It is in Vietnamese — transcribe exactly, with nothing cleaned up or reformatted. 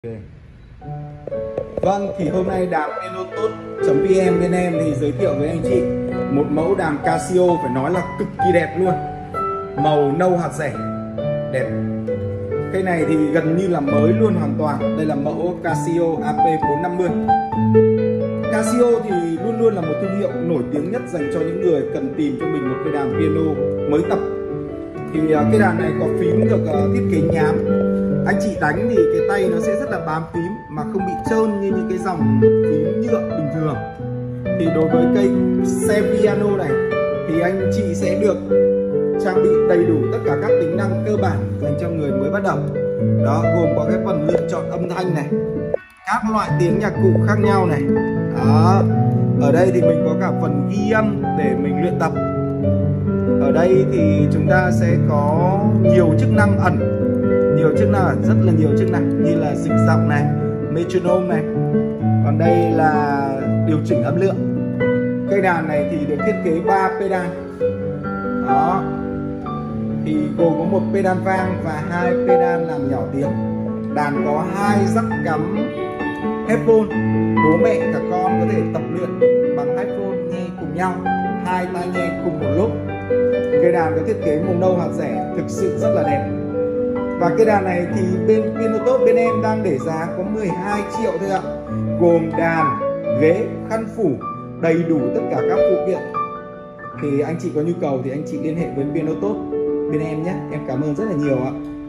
Okay. Vâng, thì hôm nay đàm pianotot chấm vn bên em thì giới thiệu với anh chị một mẫu đàm Casio phải nói là cực kỳ đẹp luôn. Màu nâu hạt rẻ, đẹp. Cây này thì gần như là mới luôn hoàn toàn. Đây là mẫu Casio a pê bốn năm mươi. Casio thì luôn luôn là một thương hiệu nổi tiếng nhất dành cho những người cần tìm cho mình một cây đàn piano mới tập. Thì cây đàn này có phím được thiết kế nhám. Anh chị đánh thì cái tay nó sẽ rất là bám phím mà không bị trơn như những cái dòng phím nhựa bình thường. Thì đối với cây xe piano này thì anh chị sẽ được trang bị đầy đủ tất cả các tính năng cơ bản dành cho người mới bắt đầu. Đó, gồm có cái phần lựa chọn âm thanh này, các loại tiếng nhạc cụ khác nhau này. Đó, ở đây thì mình có cả phần ghi âm để mình luyện tập. Ở đây thì chúng ta sẽ có nhiều chức năng ẩn, nhiều chức năng, rất là nhiều chức năng như là dịch giọng này, metronome này. Còn đây là điều chỉnh âm lượng. Cây đàn này thì được thiết kế ba pedal. Đó, thì gồm có một pedal vang và hai pedal làm nhỏ tiếng. Đàn có hai jack cắm headphone, bố mẹ cả con có thể tập luyện bằng headphone nghe cùng nhau, hai tai nghe cùng một lúc. Cây đàn có thiết kế màu nâu hạt rẻ, thực sự rất là đẹp. Và cây đàn này thì bên pianotot bên em đang để giá có mười hai triệu thôi ạ. Gồm đàn, ghế, khăn phủ, đầy đủ tất cả các phụ kiện. Thì anh chị có nhu cầu thì anh chị liên hệ với pianotot bên em nhé. Em cảm ơn rất là nhiều ạ.